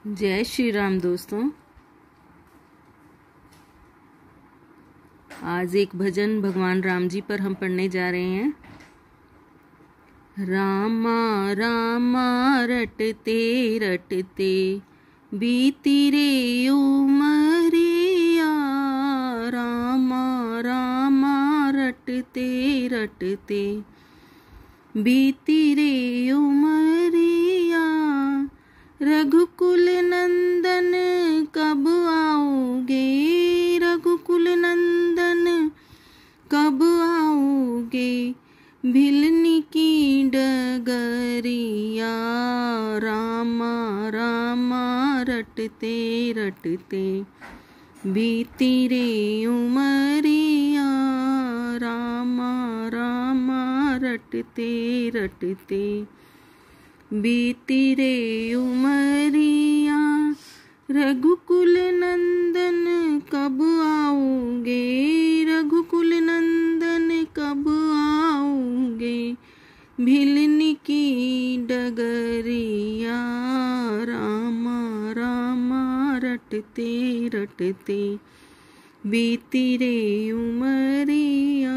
जय श्री राम दोस्तों। आज एक भजन भगवान राम जी पर हम पढ़ने जा रहे हैं। रामा रामा रटते रटते बीती रे उमरिया, रामा रामा रटते रटते बीती रे उमरिया, रघुकुल नंदन कब आओगे, रघुकुल नंदन कब आओगे, भिलनी की डगरिया, रामा रामा रटते रटते बीती रे उमरिया, रामा रामा रटते रटते बीती रे उमरिया, रघुकुल नंदन कब आओगे, रघुकुल नंदन कब आओगे, भिलनी की डगरिया, रामा रामा रटते रटते बीती रे उमरिया।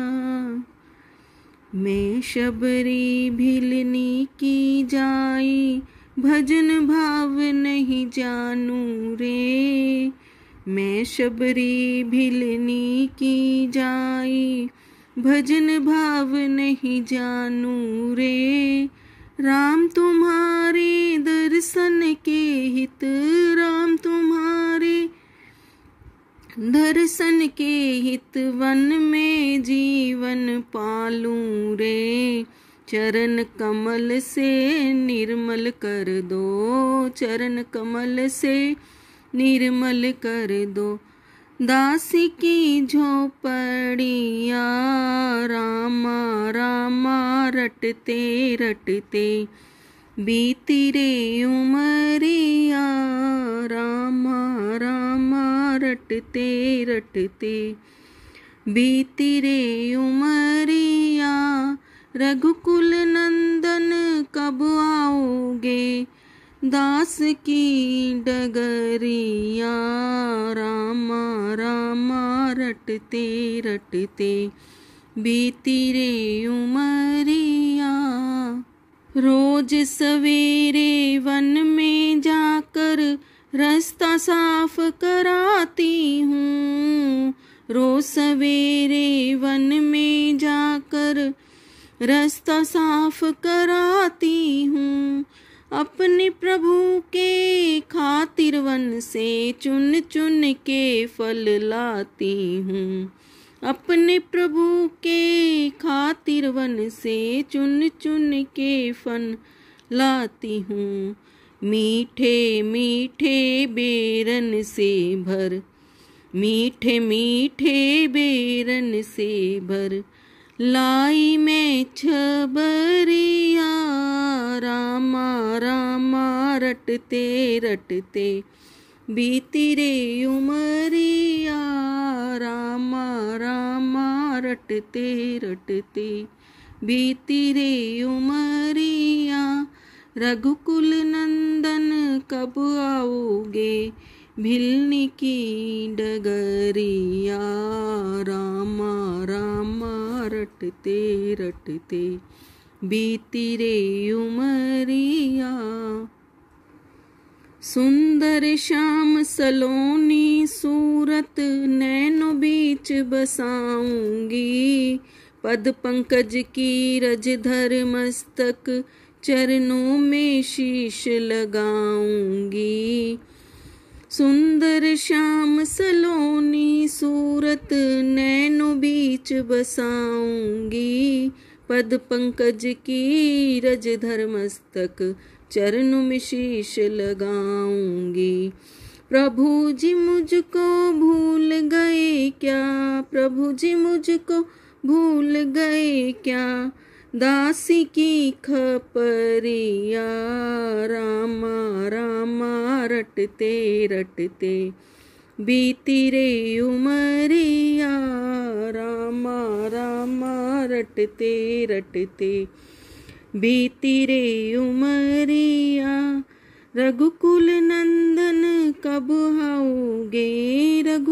मैं शबरी भिलनी की जाई, भजन भाव नहीं जानू रे, मैं शबरी भिलनी की जाई, भजन भाव नहीं जानू रे, राम तुम्हारे दर्शन के हित, राम तुम्हारे दर्शन के हित, वन में जीवन पालूं रे, चरण कमल से निर्मल कर दो, चरण कमल से निर्मल कर दो, दासी की झोपड़िया, रामा रामा रटते रटते बीती रे उमरिया, रामा रामा रटते रटते बीती रे उमरिया, रघुकुल नंदन कब आओगे, दास की डगरिया, रामा रामा रटते रटते बीती रे उमरिया। रोज सवेरे वन में जाकर रास्ता साफ कराती हूँ, रोज सवेरे वन में जाकर रास्ता साफ कराती हूँ, अपने प्रभु के खातिर वन से चुन चुन के फल लाती हूँ, अपने प्रभु के खातिर वन से चुन चुन के फल लाती हूँ, मीठे मीठे बेरन से भर, मीठे मीठे बेरन से भर लाई मैं छबरिया, रामा रामा रटते रटते बीती रे उमरिया, रामा रामा रटते रटते बीती रे उमरिया, रघुकुल नंदन कब आओगे, भिलनी की डगरिया, रामा रामा रटते रटते बीती रे उमरिया। सुंदर श्याम सलोनी सूरत नैनो बीच बसाऊंगी, पद पंकज की रज धर मस्तक चरणों में शीश लगाऊंगी, सुंदर श्याम सलोनी सूरत नैनो बीच बसाऊंगी, पद पंकज की रज धर मस्तक चरणों में शीश लगाऊंगी, प्रभु जी मुझको भूल गए क्या, प्रभु जी मुझको भूल गए क्या, दासी की खपरिया, रामा रामा रटते रटते बीती रे उमरिया, रामा रामा रटते रटते बीती रे उमरिया, रघुकुल नंदन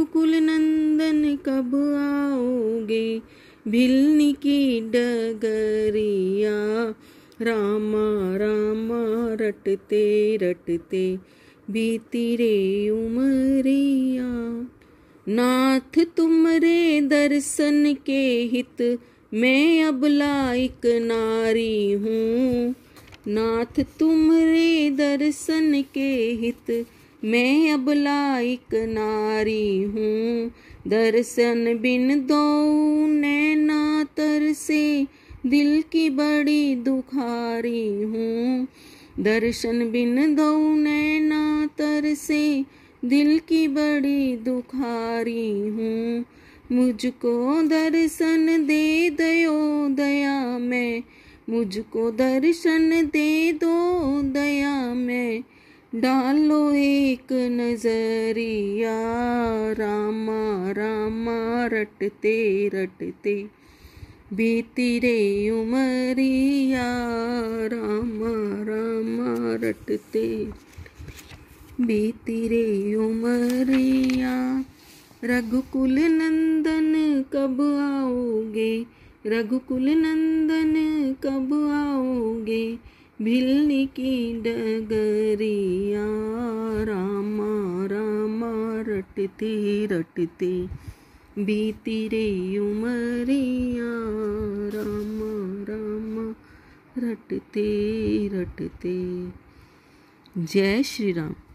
रघुकुल नंदन कब आओगे, भिलनी की डगरिया। रामा रामा रटते रटते बीती रे उमरिया। नाथ तुमरे दर्शन के हित मैं अब लायक नारी हूँ। नाथ तुमरे दर्शन के हित मैं अब लायक नारी हूँ। दर्शन बिन दो नैना तरसे, दिल की बड़ी दुखारी हूँ। दर्शन बिन दो नैना तरसे, दिल की बड़ी दुखारी हूँ। मुझको दर्शन दे दयो दया में, मुझको दर्शन दे दो दया में। डालो एक नजरिया। रामा रामा रटते रटते बीती रे उमरिया। रामा रामा रटते बीती रे उमरिया। रघुकुल नंदन कब आओगे, रघुकुल नंदन कब आओगे, भिलनी की डगरिया। रामा रामा रटते रटते बीती रे उमरिया। रामा रामा रटते रटते। जय श्री राम।